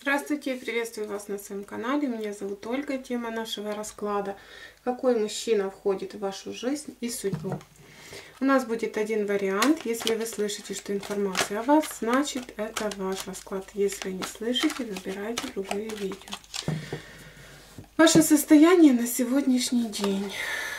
Здравствуйте, приветствую вас на своем канале. Меня зовут Ольга. Тема нашего расклада: какой мужчина входит в вашу жизнь и судьбу. У нас будет один вариант. Если вы слышите, что информация о вас, значит это ваш расклад. Если не слышите, выбирайте другое видео. Ваше состояние на сегодняшний день.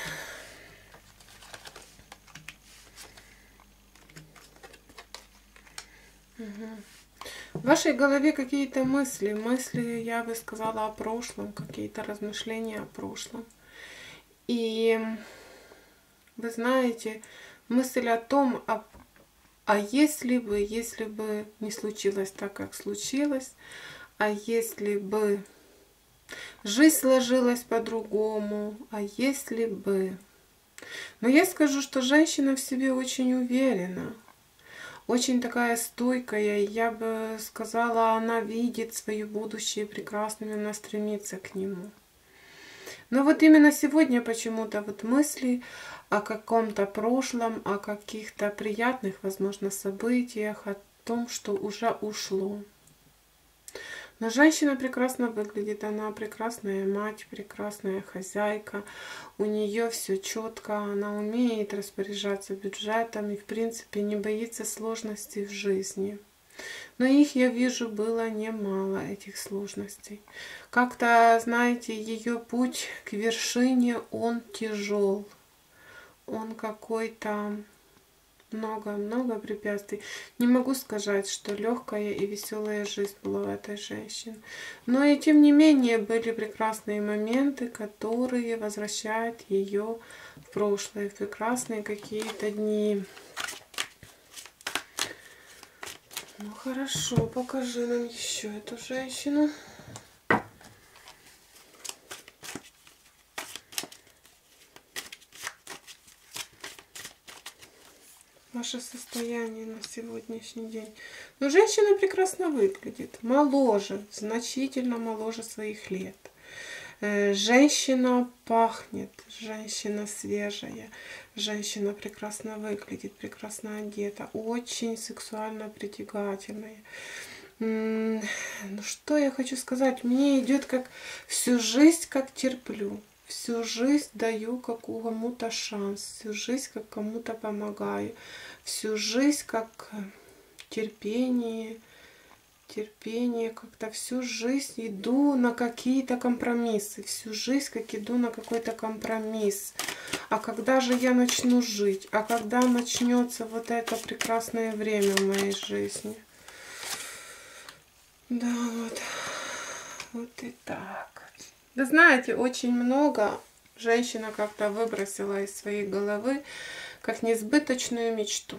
В вашей голове какие-то мысли, я бы сказала, о прошлом, какие-то размышления о прошлом. И вы знаете, мысль о том, если бы не случилось так, как случилось, а если бы жизнь сложилась по-другому, а если бы... Но я скажу, что женщина в себе очень уверена. Очень такая стойкая, я бы сказала, она видит свое будущее прекрасным, она стремится к нему. Но вот именно сегодня почему-то вот мысли о каком-то прошлом, о каких-то приятных, возможно, событиях, о том, что уже ушло. Но женщина прекрасно выглядит, она прекрасная мать, прекрасная хозяйка, у нее все четко, она умеет распоряжаться бюджетом и, в принципе, не боится сложностей в жизни. Но их, я вижу, было немало, этих сложностей. Как-то, знаете, ее путь к вершине, он тяжел, он какой-то... Много препятствий. Не могу сказать, что легкая и веселая жизнь была у этой женщины. Но и тем не менее были прекрасные моменты, которые возвращают ее в прошлое, в прекрасные какие-то дни. Ну хорошо, покажи нам еще эту женщину. Ваше состояние на сегодняшний день. Но женщина прекрасно выглядит, моложе, значительно моложе своих лет. Женщина пахнет, женщина свежая, женщина прекрасно выглядит, прекрасно одета, очень сексуально притягательная. Ну что я хочу сказать, мне идет как всю жизнь, как терплю. Всю жизнь даю кому-то шанс, всю жизнь как кому-то помогаю, всю жизнь как терпение, как-то всю жизнь иду на какие-то компромиссы, всю жизнь как иду на какой-то компромисс. А когда же я начну жить? А когда начнется вот это прекрасное время в моей жизни? Да, вот и так. Вы знаете, очень много женщина как-то выбросила из своей головы как несбыточную мечту.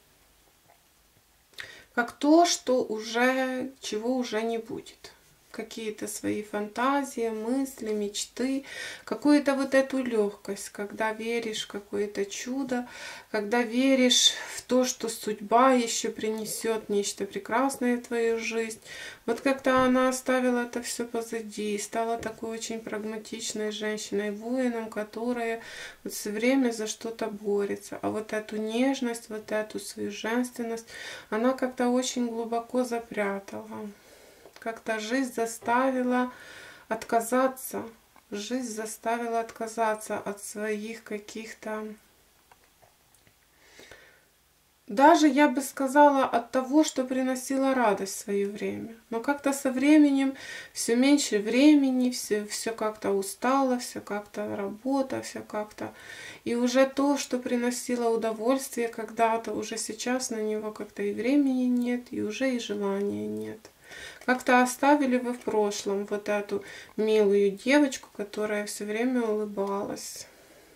Как то, чего уже не будет. Какие-то свои фантазии, мысли, мечты, какую-то вот эту легкость, когда веришь в какое-то чудо, когда веришь в то, что судьба еще принесет нечто прекрасное в твою жизнь. Вот как-то она оставила это все позади и стала такой очень прагматичной женщиной, воином, которая вот все время за что-то борется. А вот эту нежность, вот эту свою женственность, она как-то очень глубоко запрятала. Как-то жизнь заставила отказаться. Жизнь заставила отказаться от своих каких-то... Даже, я бы сказала, от того, что приносило радость в свое время. Но как-то со временем все меньше времени, все как-то устало, все как-то работа, все как-то... И уже то, что приносило удовольствие когда-то, уже сейчас на него как-то и времени нет, и уже и желания нет. Как-то оставили вы в прошлом вот эту милую девочку, которая все время улыбалась.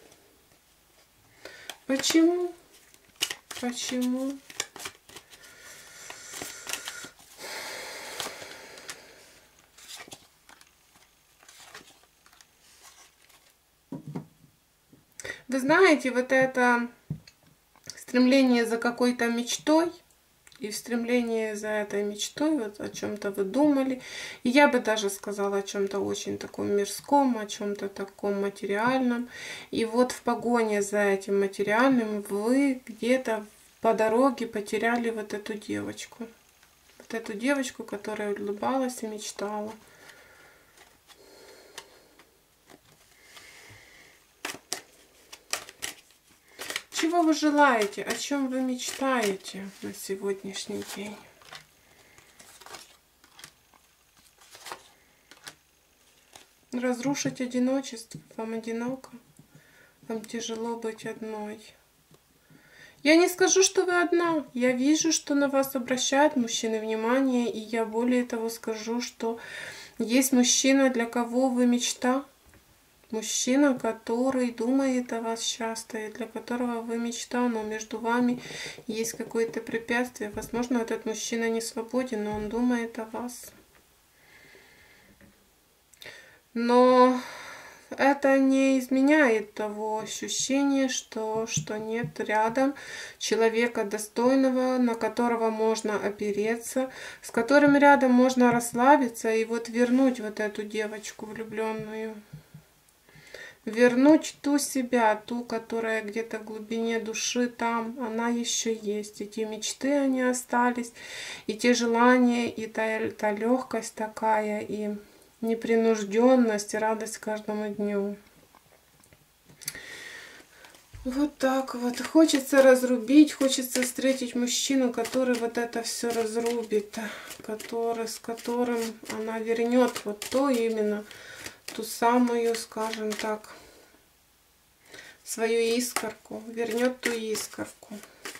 Почему? Почему? Вы знаете, вот это стремление за какой-то мечтой, и в стремлении за этой мечтой, вот о чем-то вы думали. И я бы даже сказала о чем-то очень таком мирском, о чем-то таком материальном. И вот в погоне за этим материальным вы где-то по дороге потеряли вот эту девочку. вот эту девочку, которая улыбалась и мечтала. Чего вы желаете? О чем вы мечтаете на сегодняшний день? Разрушить одиночество. Вам одиноко? Вам тяжело быть одной? Я не скажу, что вы одна. Я вижу, что на вас обращают мужчины внимание. И я более того скажу, что есть мужчина, для кого вы мечта. Мужчина, который думает о вас часто, и для которого вы мечта, но между вами есть какое-то препятствие. Возможно, этот мужчина не свободен, но он думает о вас. Но это не изменяет того ощущения, что нет рядом человека достойного, на которого можно опереться, с которым рядом можно расслабиться и вот вернуть вот эту девочку влюбленную. Вернуть ту себя, ту, которая где-то в глубине души там, она еще есть. И те мечты, они остались, и те желания, и та легкость такая, и непринужденность, и радость каждому дню. Вот так вот. Хочется разрубить, хочется встретить мужчину, который вот это все разрубит, с которым она вернет вот то именно, ту самую, скажем так, свою искорку, вернет ту искорку.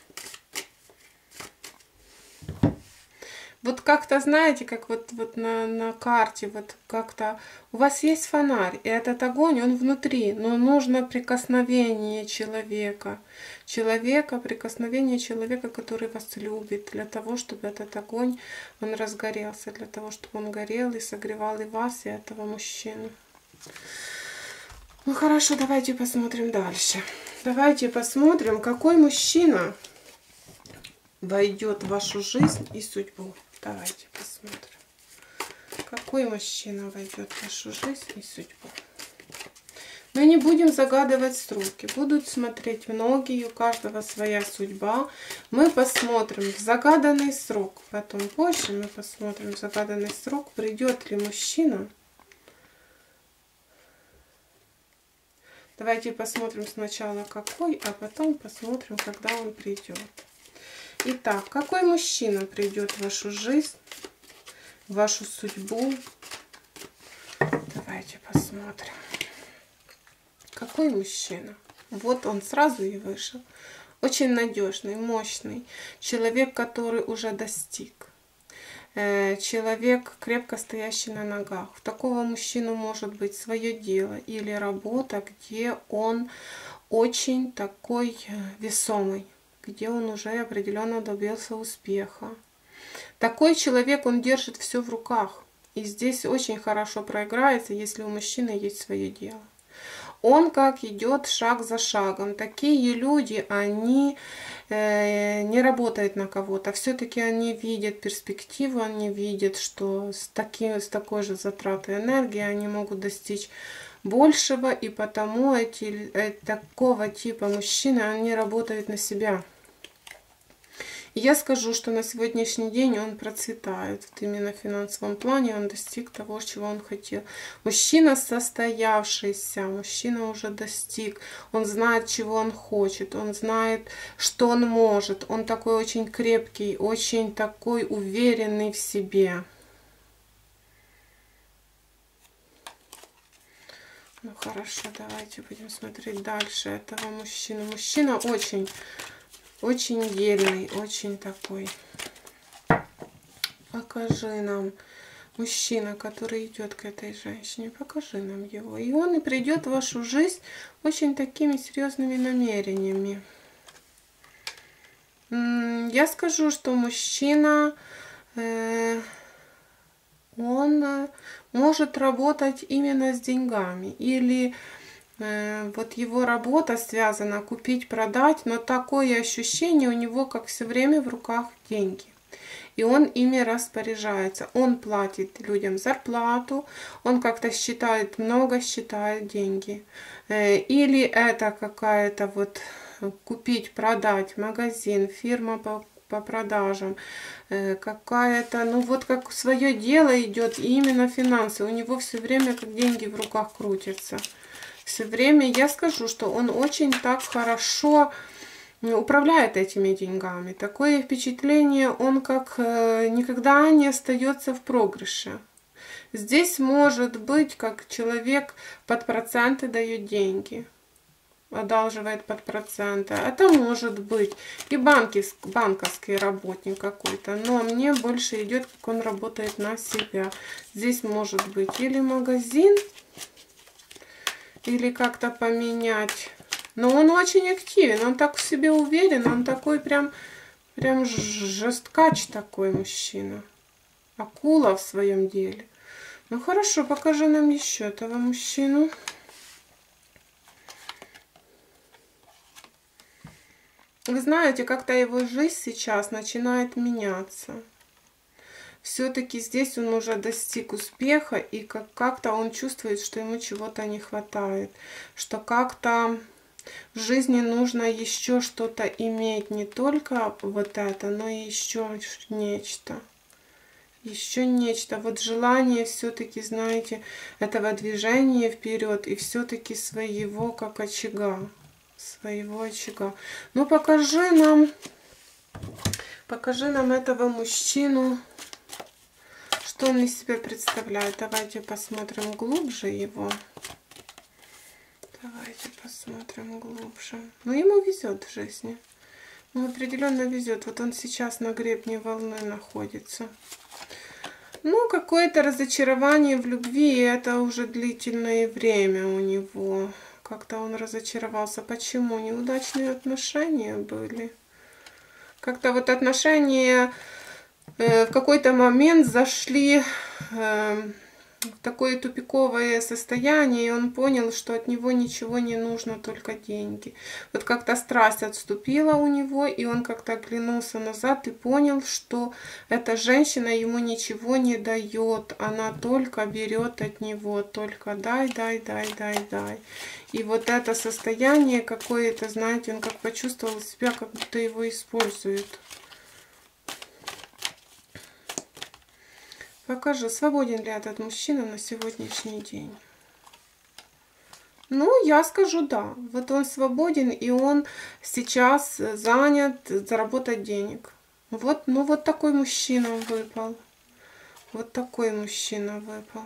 Вот как-то, знаете, как вот на карте, вот как-то у вас есть фонарь, и этот огонь, он внутри, но нужно прикосновение человека. Прикосновение человека, который вас любит, для того, чтобы этот огонь, он разгорелся, для того, чтобы он горел и согревал и вас, и этого мужчину. Ну хорошо, давайте посмотрим дальше. Давайте посмотрим, какой мужчина войдет в вашу жизнь и судьбу. Давайте посмотрим, какой мужчина войдет в вашу жизнь и судьбу. Мы не будем загадывать сроки, будут смотреть многие, у каждого своя судьба. Мы посмотрим в загаданный срок, потом позже мы посмотрим в загаданный срок, придет ли мужчина. Давайте посмотрим сначала какой, а потом посмотрим, когда он придет. Итак, какой мужчина придет в вашу жизнь, в вашу судьбу? Давайте посмотрим. Какой мужчина? Вот он сразу и вышел. Очень надежный, мощный. Человек, который уже достиг. Человек, крепко стоящий на ногах. У такого мужчины может быть свое дело или работа, где он очень такой весомый, где он уже определенно добился успеха. Такой человек, он держит все в руках. И здесь очень хорошо проиграется, если у мужчины есть свое дело. Он как идет шаг за шагом. Такие люди, они не работают на кого-то. Все-таки они видят перспективу, они видят, что с такой же затратой энергии они могут достичь большего. И потому такого типа мужчины, они работают на себя. И я скажу, что на сегодняшний день он процветает. Вот именно в финансовом плане он достиг того, чего он хотел. Мужчина состоявшийся, мужчина уже достиг. Он знает, чего он хочет, он знает, что он может. Он такой очень крепкий, очень такой уверенный в себе. Ну хорошо, давайте будем смотреть дальше этого мужчину. Мужчина очень дельный, очень такой. Покажи нам мужчина, который идет к этой женщине. Покажи нам его. И он и придет в вашу жизнь очень такими серьезными намерениями. Я скажу, что мужчина, он может работать именно с деньгами. Или вот его работа связана купить, продать, но такое ощущение у него, как все время в руках деньги. И он ими распоряжается. Он платит людям зарплату, он как-то много считает деньги. Или это какая-то вот купить, продать, магазин, фирма по по продажам, какая-то, ну вот как свое дело идет, и именно финансы. У него все время как деньги в руках крутятся. Все время я скажу, что он очень так хорошо управляет этими деньгами. Такое впечатление, он как никогда не остается в проигрыше. Здесь может быть, как человек под проценты дает деньги, одалживает под проценты. Это может быть и банковский работник какой-то. Но мне больше идет, как он работает на себя. Здесь может быть или магазин, или как-то поменять. Но он очень активен, он так в себе уверен, он такой прям жесткач такой мужчина. Акула в своем деле. Ну хорошо, покажи нам еще этого мужчину. Вы знаете, как-то его жизнь сейчас начинает меняться. Все-таки здесь он уже достиг успеха, и как-то он чувствует, что ему чего-то не хватает. Что как-то в жизни нужно еще что-то иметь. Не только вот это, но и еще нечто. Еще нечто. Вот желание все-таки, знаете, этого движения вперед и все-таки своего как очага. Своего очага. Ну покажи нам этого мужчину, что он из себя представляет. Давайте посмотрим глубже его. Давайте посмотрим глубже. Ну ему везет в жизни. Ну определенно везет. Вот он сейчас на гребне волны находится. Ну, какое-то разочарование в любви, и это уже длительное время у него. Как-то он разочаровался. Почему? Неудачные отношения были. Как-то вот отношения в какой-то момент зашли в такое тупиковое состояние, и он понял, что от него ничего не нужно, только деньги. Вот как-то страсть отступила у него, и он как-то оглянулся назад и понял, что эта женщина ему ничего не дает, она только берет от него, только дай, дай, дай, дай, дай. И вот это состояние какое-то, знаете, он как почувствовал себя, как будто его используют. Покажи, свободен ли этот мужчина на сегодняшний день. Ну, я скажу да. Вот он свободен, и он сейчас занят заработать денег. Вот, ну вот такой мужчина выпал. Вот такой мужчина выпал.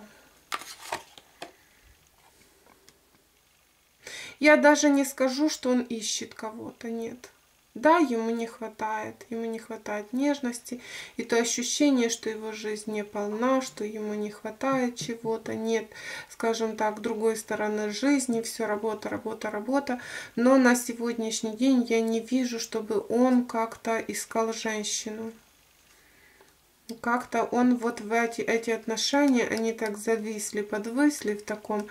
Я даже не скажу, что он ищет кого-то, нет. Да, ему не хватает нежности, и то ощущение, что его жизнь не полна, что ему не хватает чего-то, нет, скажем так, другой стороны жизни, все работа, работа, работа. Но на сегодняшний день я не вижу, чтобы он как-то искал женщину. Как-то он вот в эти отношения, они так зависли, подвисли в таком...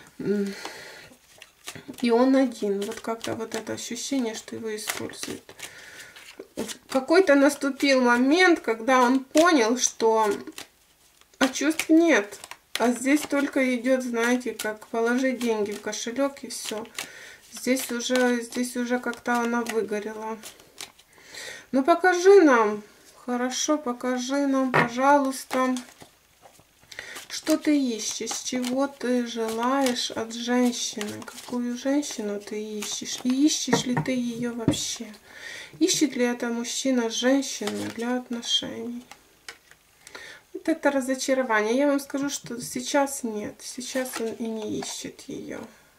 И он один. Вот как-то вот это ощущение, что его используют. Какой-то наступил момент, когда он понял, что чувств нет. А здесь только идет, знаете, как положить деньги в кошелек и все. Здесь уже как-то она выгорела. Ну покажи нам. Хорошо, покажи нам, пожалуйста. Что ты ищешь, чего ты желаешь от женщины, какую женщину ты ищешь, и ищешь ли ты ее вообще, ищет ли это мужчина женщину для отношений. Вот это разочарование. Я вам скажу, что сейчас нет, сейчас он и не ищет ее.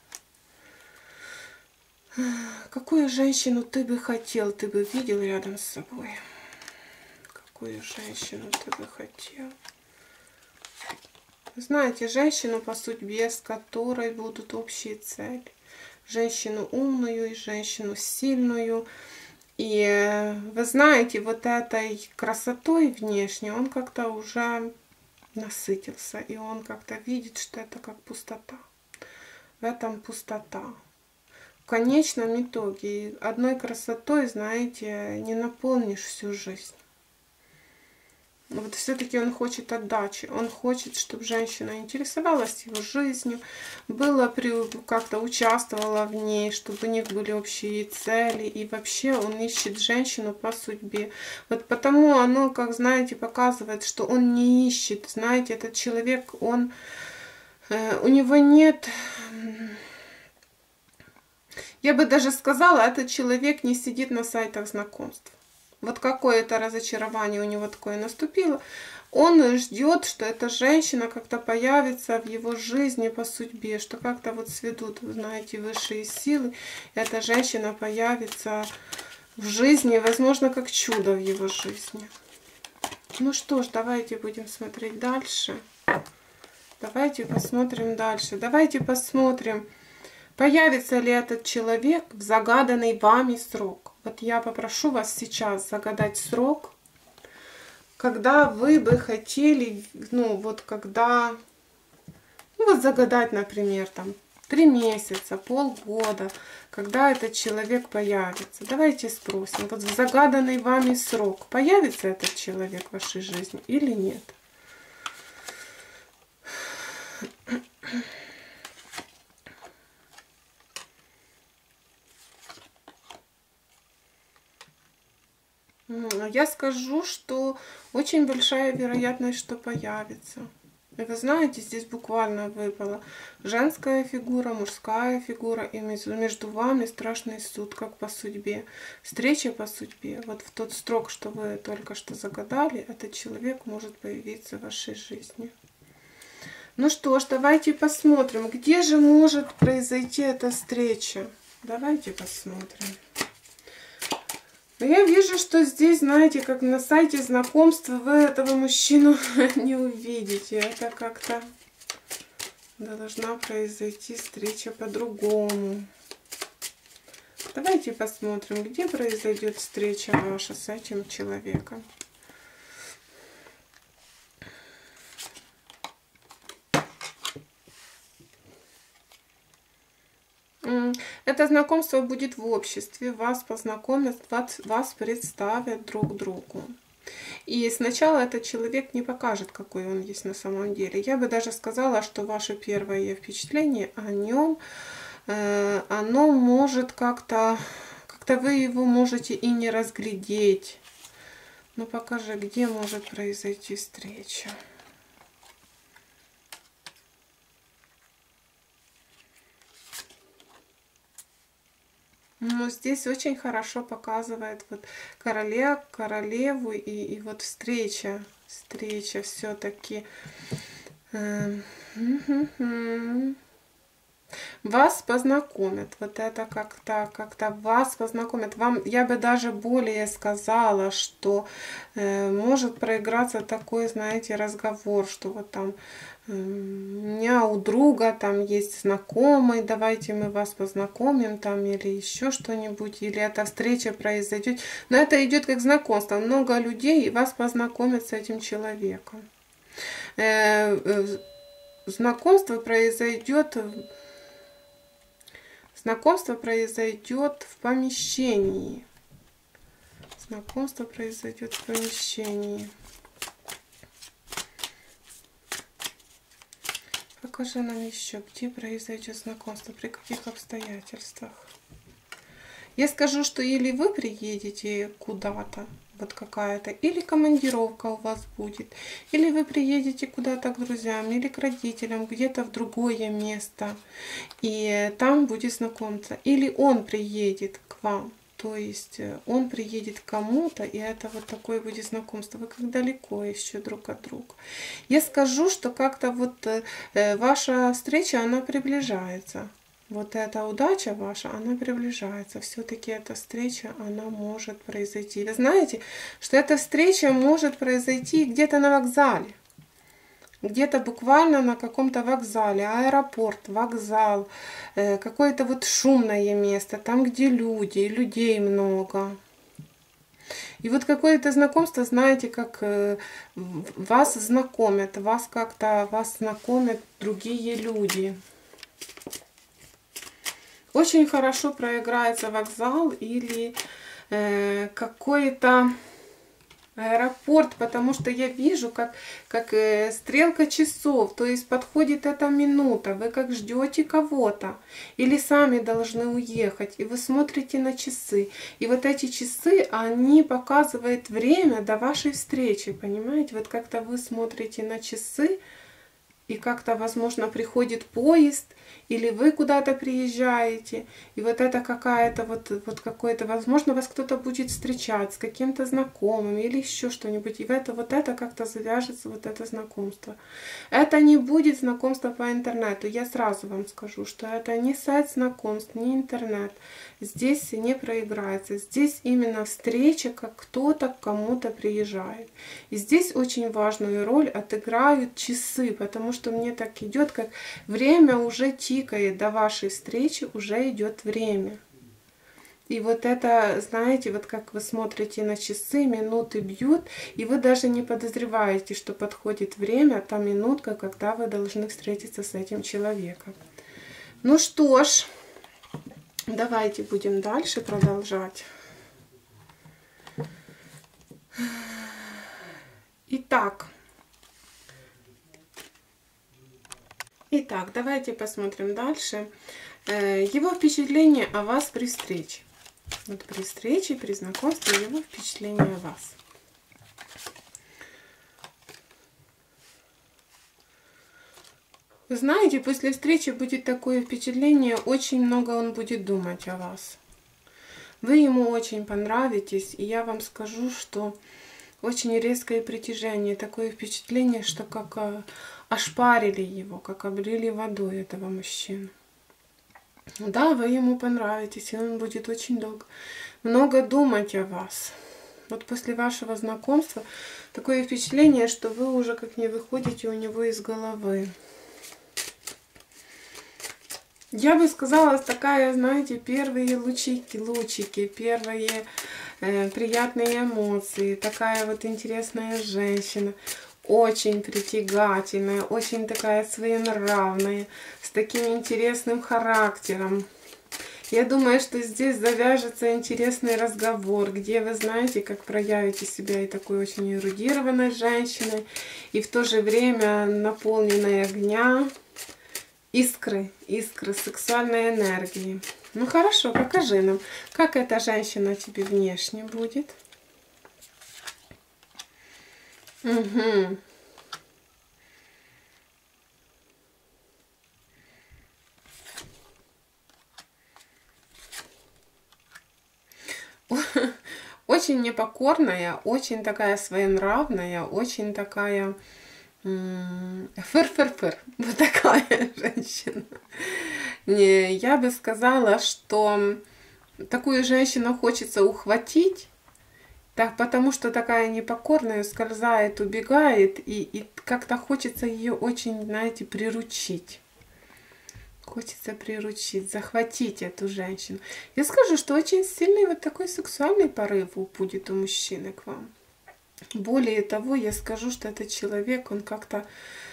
Какую женщину ты бы хотел, ты бы видел рядом с собой? Какую женщину ты бы хотел? Знаете, женщину по судьбе, с которой будут общие цели. Женщину умную и женщину сильную. И вы знаете, вот этой красотой внешней он как-то уже насытился. И он как-то видит, что это как пустота. В этом пустота. В конечном итоге одной красотой, знаете, не наполнишь всю жизнь. Вот все-таки он хочет отдачи. Он хочет, чтобы женщина интересовалась его жизнью, как-то участвовала в ней, чтобы у них были общие цели. И вообще он ищет женщину по судьбе. Вот потому оно, как знаете, показывает, что он не ищет. Знаете, этот человек, у него нет... Я бы даже сказала, этот человек не сидит на сайтах знакомств. Вот какое-то разочарование у него такое наступило. Он ждет, что эта женщина как-то появится в его жизни по судьбе, что как-то вот сведут, вы знаете, высшие силы. Эта женщина появится в жизни, возможно, как чудо в его жизни. Ну что ж, давайте будем смотреть дальше. Давайте посмотрим дальше. Давайте посмотрим, появится ли этот человек в загаданный вами срок. Вот я попрошу вас сейчас загадать срок, когда вы бы хотели, загадать, например, там 3 месяца, полгода, когда этот человек появится. Давайте спросим, вот в загаданный вами срок появится этот человек в вашей жизни или нет? Я скажу, что очень большая вероятность, что появится. И вы знаете, здесь буквально выпала женская фигура, мужская фигура, и между вами страшный суд, как по судьбе. Встреча по судьбе. Вот в тот срок, что вы только что загадали, этот человек может появиться в вашей жизни. Ну что ж, давайте посмотрим, где же может произойти эта встреча. Давайте посмотрим. Я вижу, что здесь, знаете, как на сайте знакомства, вы этого мужчину не увидите. Это как-то должна произойти встреча по-другому. Давайте посмотрим, где произойдет встреча ваша с этим человеком. Это знакомство будет в обществе, вас познакомят, вас представят друг другу. И сначала этот человек не покажет, какой он есть на самом деле. Я бы даже сказала, что ваше первое впечатление о нем, оно может как-то вы его можете и не разглядеть. Ну покажи, где может произойти встреча. Но здесь очень хорошо показывает вот королеву и вот встреча все-таки. Вас познакомят, вот это как-то вас познакомят. Я бы даже более сказала, что может проиграться такой, знаете, разговор, что вот там у меня у друга там есть знакомый, давайте мы вас познакомим там или еще что-нибудь, или эта встреча произойдет. Но это идет как знакомство, много людей и вас познакомят с этим человеком. Знакомство произойдет в помещении. Знакомство произойдет в помещении. Покажи нам еще, где произойдет знакомство, при каких обстоятельствах. Я скажу, что или вы приедете куда-то, вот какая-то, или командировка у вас будет, или вы приедете куда-то к друзьям, или к родителям, где-то в другое место, и там будет знакомство. Или он приедет к вам, то есть он приедет к кому-то, и это вот такое будет знакомство. Вы как далеко еще друг от друга. Я скажу, что как-то вот ваша встреча, она приближается. Вот эта удача ваша, она приближается. Все-таки эта встреча, она может произойти. Вы знаете, что эта встреча может произойти где-то на вокзале. Где-то буквально на каком-то вокзале, аэропорт, вокзал, какое-то вот шумное место, там, где люди, людей много. И вот какое-то знакомство, знаете, как вас знакомят, вас знакомят другие люди. Очень хорошо проиграется вокзал или какое-то Аэропорт, потому что я вижу, как стрелка часов, то есть подходит эта минута, вы как ждете кого-то, или сами должны уехать, и вы смотрите на часы. И вот эти часы, они показывают время до вашей встречи, понимаете? Вот как-то вы смотрите на часы, и как-то, возможно, приходит поезд, или вы куда-то приезжаете, и вот это какая-то вот какое-то, возможно, вас кто-то будет встречать с каким-то знакомым или еще что-нибудь, и вот это как-то завяжется, вот это знакомство. Это не будет знакомство по интернету, я сразу вам скажу, что это не сайт знакомств, не интернет, здесь не проиграется, здесь именно встреча, как кто-то к кому-то приезжает. И здесь очень важную роль отыграют часы, потому что мне так идет, как время уже тикает, до вашей встречи уже идет время. И вот это, знаете, вот как вы смотрите на часы, минуты бьют, и вы даже не подозреваете, что подходит время, та минутка, когда вы должны встретиться с этим человеком. Ну что ж, давайте будем дальше продолжать. Итак, давайте посмотрим дальше. Его впечатление о вас при встрече. Вот при встрече, при знакомстве, его впечатление о вас. Вы знаете, после встречи будет такое впечатление, очень много он будет думать о вас. Вы ему очень понравитесь, и я вам скажу, что очень резкое притяжение, такое впечатление, что как ошпарили его, как облили водой этого мужчину. Да, вы ему понравитесь, и он будет очень много думать о вас. Вот после вашего знакомства такое впечатление, что вы уже как не выходите у него из головы. Я бы сказала, такая, знаете, первые лучики, первые приятные эмоции, такая вот интересная женщина, очень притягательная, очень такая своенравная, с таким интересным характером. Я думаю, что здесь завяжется интересный разговор, где вы знаете, как проявите себя и такой очень эрудированной женщиной, и в то же время наполненной огня, искры, сексуальной энергии. Ну хорошо, покажи нам, как эта женщина тебе внешне будет. Угу. Очень непокорная, очень такая своенравная, очень такая фыр-фыр-фыр. Вот такая женщина. Я бы сказала, что такую женщину хочется ухватить, так, потому что такая непокорная, скользает, убегает, и как-то хочется ее очень, знаете, приручить. Хочется приручить, захватить эту женщину. Я скажу, что очень сильный вот такой сексуальный порыв будет у мужчины к вам. Более того, я скажу, что этот человек, он как-то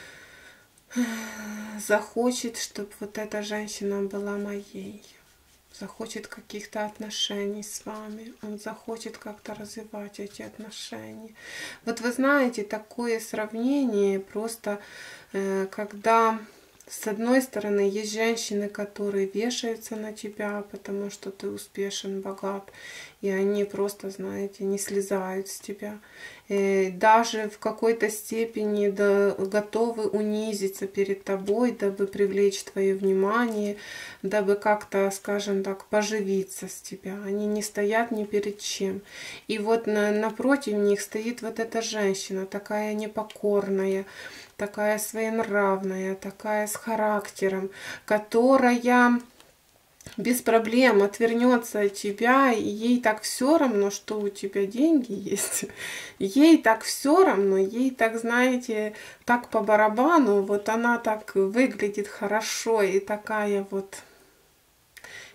захочет, чтобы вот эта женщина была моей. Захочет каких-то отношений с вами. Он захочет как-то развивать эти отношения. Вот вы знаете, такое сравнение просто, когда с одной стороны есть женщины, которые вешаются на тебя, потому что ты успешен, богат, и они просто, знаете, не слезают с тебя. И даже в какой-то степени готовы унизиться перед тобой, дабы привлечь твое внимание, дабы как-то, скажем так, поживиться с тебя. Они не стоят ни перед чем. И вот напротив них стоит вот эта женщина, такая непокорная, такая своенравная, такая с характером, которая без проблем отвернется от тебя, и ей так все равно, что у тебя деньги есть. Ей так все равно, ей так, знаете, так по барабану, вот она так выглядит хорошо и такая вот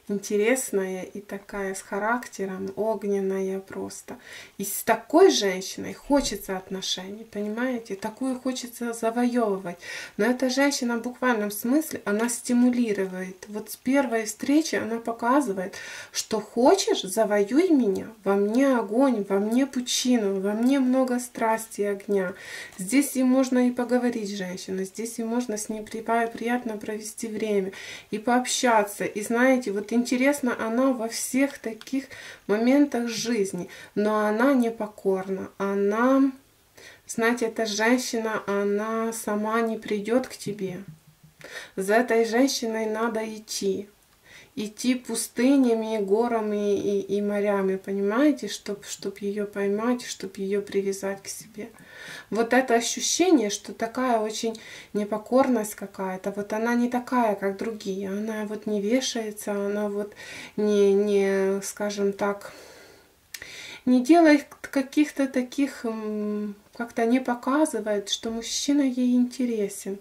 интересная и такая с характером, огненная просто. И с такой женщиной хочется отношений, понимаете? Такую хочется завоевывать. Но эта женщина в буквальном смысле, она стимулирует. Вот с первой встречи она показывает, что хочешь, завоюй меня. Во мне огонь, во мне пучину, во мне много страсти и огня. Здесь и можно и поговорить с женщиной, здесь и можно с ней приятно провести время и пообщаться. И знаете, вот интересно она во всех таких моментах жизни, но она непокорна. Она, знаете, эта женщина, она сама не придет к тебе. За этой женщиной надо идти. Идти пустынями, горами и морями, понимаете, чтоб ее поймать, чтобы ее привязать к себе. Вот это ощущение, что такая очень непокорность какая-то, вот она не такая, как другие, она вот не вешается, она вот не скажем так, не делает каких-то таких, как-то не показывает, что мужчина ей интересен.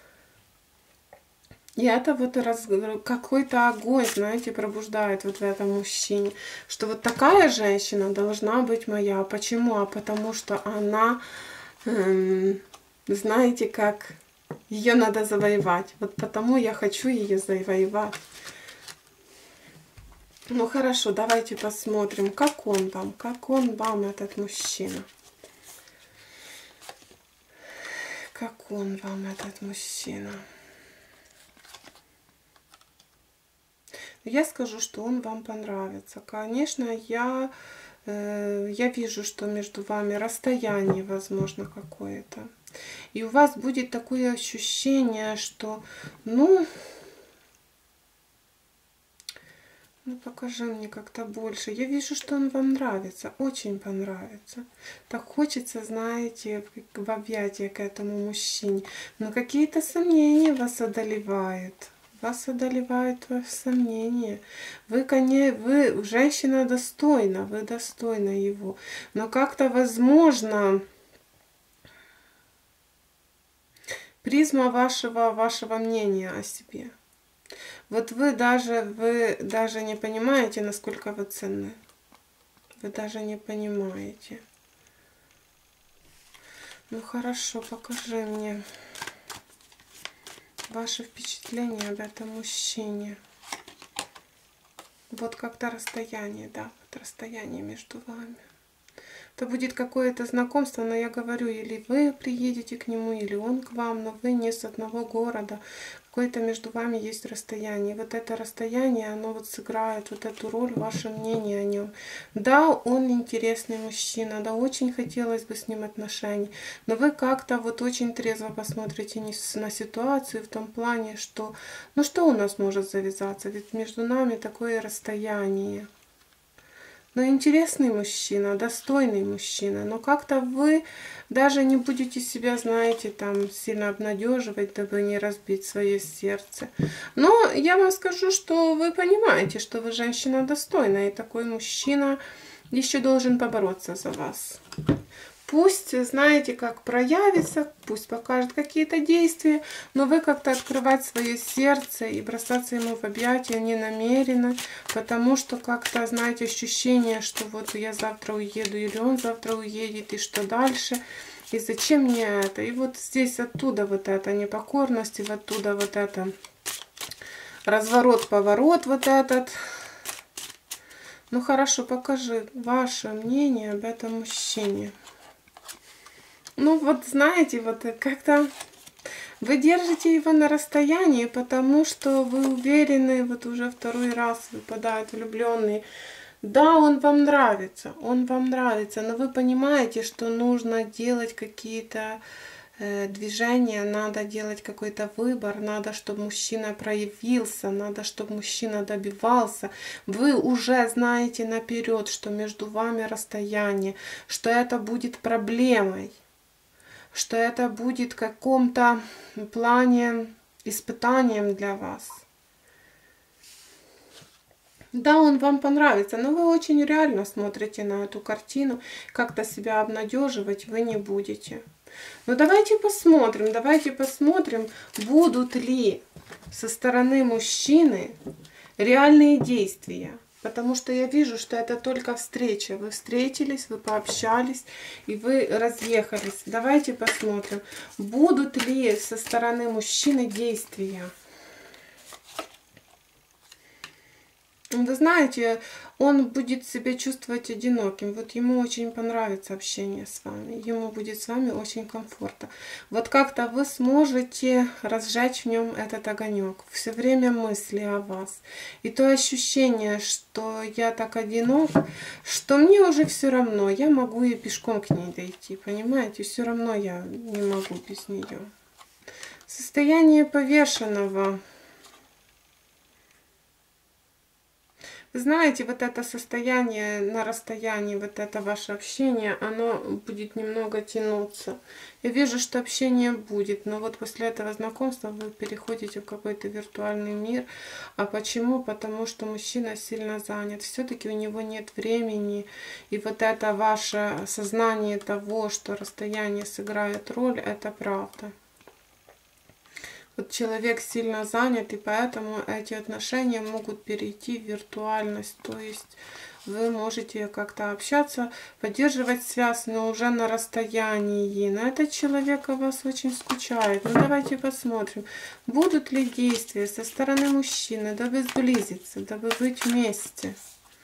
И это вот какой-то огонь, знаете, пробуждает вот в этом мужчине, что вот такая женщина должна быть моя. Почему? А потому что она, знаете, как ее надо завоевать. Вот потому я хочу ее завоевать. Ну хорошо, давайте посмотрим, как он вам, этот мужчина. Как он вам, этот мужчина. Я скажу, что он вам понравится. Конечно, я вижу, что между вами расстояние, возможно, какое-то. И у вас будет такое ощущение, что, ну покажи мне как-то больше. Я вижу, что он вам нравится, очень понравится. Так хочется, знаете, в объятия к этому мужчине. Но какие-то сомнения вас одолевают. Вас одолевают сомнения. Вы женщина достойна, вы достойна его. Но как-то, возможно, призма вашего мнения о себе. Вот вы даже не понимаете, насколько вы ценны. Вы даже не понимаете. Ну хорошо, покажи мне ваше впечатление об этом мужчине. Вот как-то расстояние, да, вот расстояние между вами. Это будет какое-то знакомство, но я говорю, или вы приедете к нему, или он к вам, но вы не с одного города. Какое-то между вами есть расстояние. Вот это расстояние, оно вот сыграет вот эту роль, ваше мнение о нем. Да, он интересный мужчина, да, очень хотелось бы с ним отношений, но вы как-то вот очень трезво посмотрите на ситуацию в том плане, что, ну что у нас может завязаться, ведь между нами такое расстояние. Но интересный мужчина, достойный мужчина, но как-то вы даже не будете себя, знаете, там сильно обнадеживать, дабы не разбить свое сердце. Но я вам скажу, что вы понимаете, что вы женщина достойная, и такой мужчина еще должен побороться за вас. Пусть, знаете, как проявится, пусть покажет какие-то действия, но вы как-то открывать свое сердце и бросаться ему в объятия не намерены, потому что как-то, знаете, ощущение, что вот я завтра уеду или он завтра уедет, и что дальше, и зачем мне это. И вот здесь оттуда вот эта непокорность, и оттуда вот это разворот-поворот вот этот. Ну хорошо, покажи ваше мнение об этом мужчине. Ну вот знаете, вот как-то вы держите его на расстоянии, потому что вы уверены, вот уже второй раз выпадают влюбленные. Да, он вам нравится, но вы понимаете, что нужно делать какие-то движения, надо делать какой-то выбор, надо, чтобы мужчина проявился, надо, чтобы мужчина добивался. Вы уже знаете наперед, что между вами расстояние, что это будет проблемой, что это будет в каком-то плане испытанием для вас. Да, он вам понравится, но вы очень реально смотрите на эту картину, как-то себя обнадеживать вы не будете. Но давайте посмотрим, будут ли со стороны мужчины реальные действия. Потому что я вижу, что это только встреча. Вы встретились, вы пообщались и вы разъехались. Давайте посмотрим, будут ли со стороны мужчины действия. Вы знаете, он будет себя чувствовать одиноким. Вот ему очень понравится общение с вами. Ему будет с вами очень комфортно. Вот как-то вы сможете разжечь в нем этот огонек. Все время мысли о вас. И то ощущение, что я так одинок, что мне уже все равно. Я могу и пешком к ней дойти. Понимаете? Все равно я не могу без нее. Состояние повешенного. Знаете, вот это состояние на расстоянии, вот это ваше общение, оно будет немного тянуться. Я вижу, что общение будет, но вот после этого знакомства вы переходите в какой-то виртуальный мир. А почему? Потому что мужчина сильно занят. Все-таки у него нет времени. И вот это ваше сознание того, что расстояние сыграет роль, это правда. Вот человек сильно занят, и поэтому эти отношения могут перейти в виртуальность. То есть вы можете как-то общаться, поддерживать связь, но уже на расстоянии. Но этот человек о вас очень скучает. Ну давайте посмотрим, будут ли действия со стороны мужчины, дабы сблизиться, дабы быть вместе.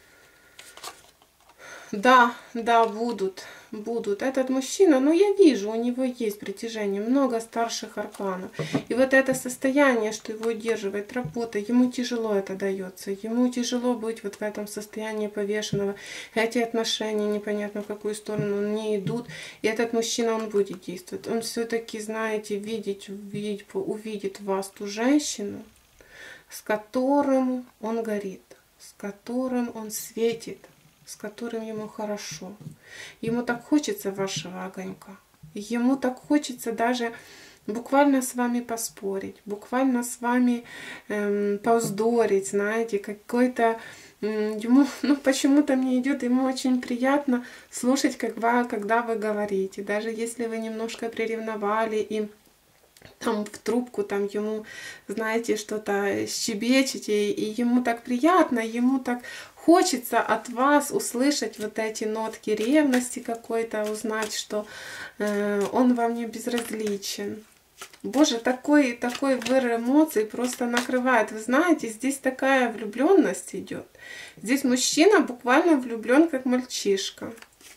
Да, да, будут. Этот мужчина, но я вижу, у него есть притяжение, много старших арканов. И вот это состояние, что его удерживает работа, ему тяжело это дается. Ему тяжело быть вот в этом состоянии повешенного. Эти отношения непонятно в какую сторону не идут. И этот мужчина, он будет действовать. Он все-таки, знаете, увидит в вас ту женщину, с которым он горит, с которым он светит, с которым ему хорошо. Ему так хочется вашего огонька. Ему так хочется даже буквально с вами поспорить, буквально с вами повздорить, знаете, какой-то ему, ну почему-то мне идет, ему очень приятно слушать, когда вы говорите, даже если вы немножко приревновали и там в трубку там ему, знаете, что-то щебечете, и ему так приятно, ему так хочется от вас услышать вот эти нотки ревности какой-то, узнать, что он вам не безразличен. Боже, такой выр эмоций просто накрывает. Вы знаете, здесь такая влюбленность идет. Здесь мужчина буквально влюблен, как мальчишка.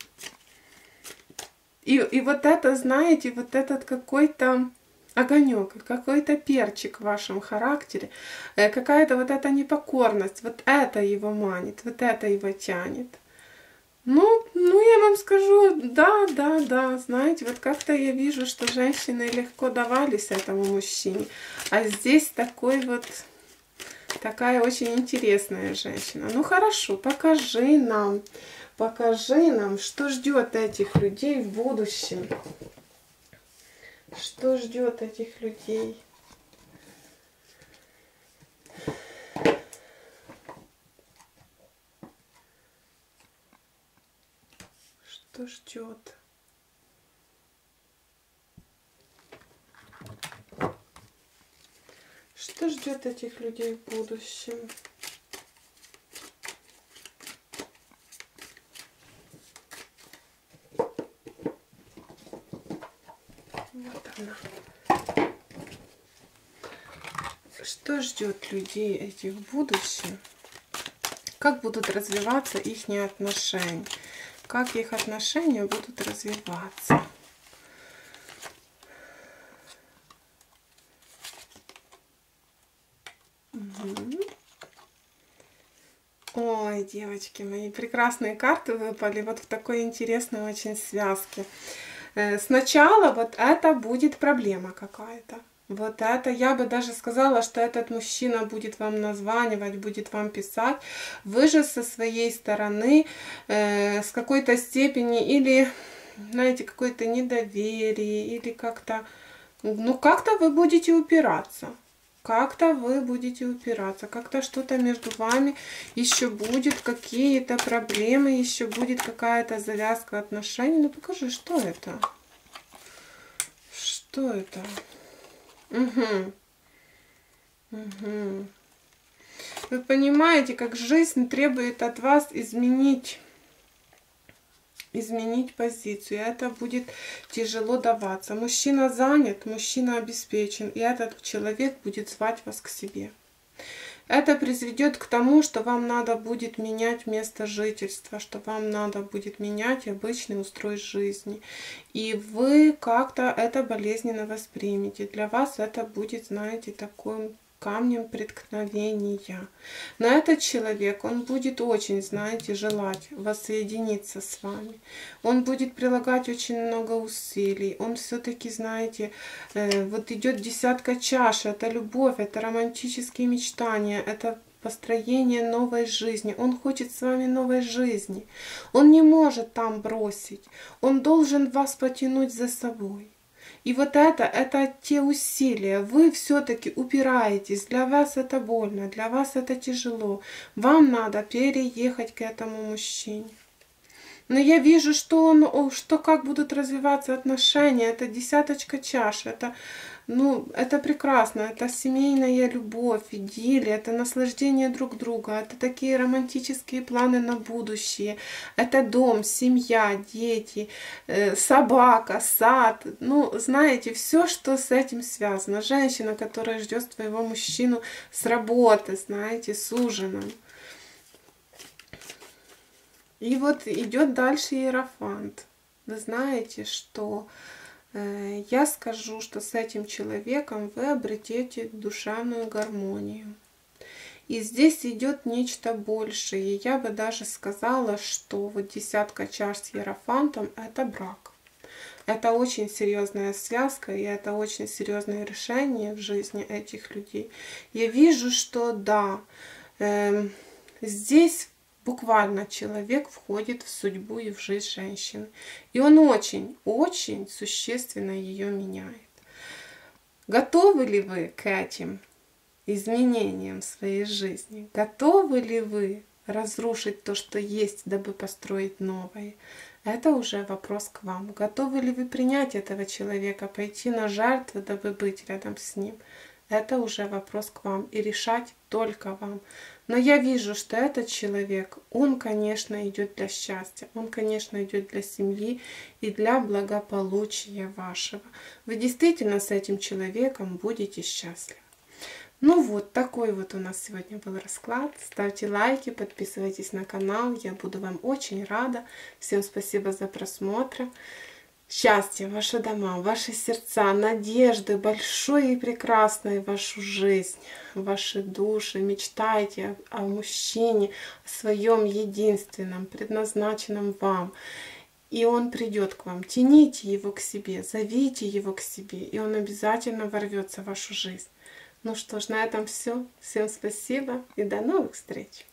И вот это, знаете, вот этот какой-то огонек, какой-то перчик в вашем характере, какая-то вот эта непокорность, вот это его манит, вот это его тянет. Ну, я вам скажу, да, знаете, вот как-то я вижу, что женщины легко давались этому мужчине, а здесь такая очень интересная женщина. Ну хорошо, покажи нам, что ждет этих людей в будущем. Что ждет этих людей? Что ждет? Что ждет этих людей в будущем? Вот она. Что ждет людей этих в будущем? Как будут развиваться их отношения? Как их отношения будут развиваться? Угу. Ой, девочки мои, прекрасные карты выпали вот в такой интересной очень связке. Сначала вот это будет проблема какая-то. Вот это, я бы даже сказала, что этот мужчина будет вам названивать, будет вам писать. Вы же со своей стороны с какой-то степени или, знаете, какое-то недоверие, или как-то, ну как-то вы будете упираться. Как-то вы будете упираться, как-то что-то между вами еще будет, какие-то проблемы, еще будет какая-то завязка отношений. Ну покажи, что это? Что это? Угу. Вы понимаете, как жизнь требует от вас изменить позицию. И это будет тяжело даваться. Мужчина занят, мужчина обеспечен, и этот человек будет звать вас к себе. Это приведет к тому, что вам надо будет менять место жительства, что вам надо будет менять обычный устрой жизни. И вы как-то это болезненно воспримете. Для вас это будет, знаете, таким камнем преткновения. Но этот человек, он будет очень, знаете, желать воссоединиться с вами. Он будет прилагать очень много усилий. Он все-таки, знаете, вот идет десятка чаш. Это любовь, это романтические мечтания, это построение новой жизни. Он хочет с вами новой жизни. Он не может там бросить. Он должен вас потянуть за собой. И вот это те усилия. Вы все-таки упираетесь. Для вас это больно, для вас это тяжело. Вам надо переехать к этому мужчине. Но я вижу, что как будут развиваться отношения. Это десяточка чаш. Это прекрасно. Это семейная любовь, идиллия, это наслаждение друг друга. Это такие романтические планы на будущее. Это дом, семья, дети, собака, сад. Знаете, все, что с этим связано. Женщина, которая ждет своего мужчину с работы, знаете, с ужином. И вот идет дальше Иерофант. Вы знаете, что я скажу, что с этим человеком вы обретете душевную гармонию. И здесь идет нечто большее. Я бы даже сказала, что вот десятка чаш с Иерофантом – это брак. Это очень серьезная связка, и это очень серьезное решение в жизни этих людей. Я вижу, что да, здесь буквально человек входит в судьбу и в жизнь женщины. И он очень существенно ее меняет. Готовы ли вы к этим изменениям в своей жизни? Готовы ли вы разрушить то, что есть, дабы построить новое? Это уже вопрос к вам. Готовы ли вы принять этого человека, пойти на жертву, дабы быть рядом с ним? Это уже вопрос к вам. И решать только вам. Но я вижу, что этот человек, он, конечно, идет для счастья, он, конечно, идет для семьи и для благополучия вашего. Вы действительно с этим человеком будете счастливы. Вот такой вот у нас сегодня был расклад. Ставьте лайки, подписывайтесь на канал, я буду вам очень рада. Всем спасибо за просмотр. Счастья, ваши дома, ваши сердца, надежды большой и прекрасной в вашу жизнь, в ваши души. Мечтайте о мужчине, о своем единственном, предназначенном вам. И он придет к вам. Тяните его к себе, зовите его к себе, и он обязательно ворвется в вашу жизнь. Ну что ж, на этом все. Всем спасибо и до новых встреч!